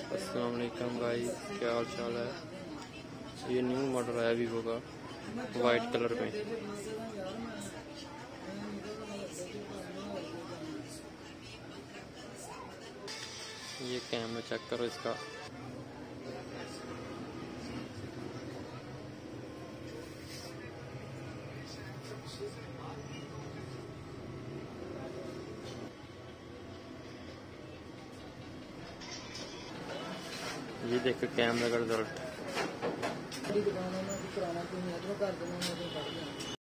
अस्सलाम वालेकुम गाइस, क्या हाल चाल है। ये न्यू मॉडल आया वीवो का वाइट कलर में। ये कैमरा चेक करो इसका। ये देखो कैमरा का रिजल्ट।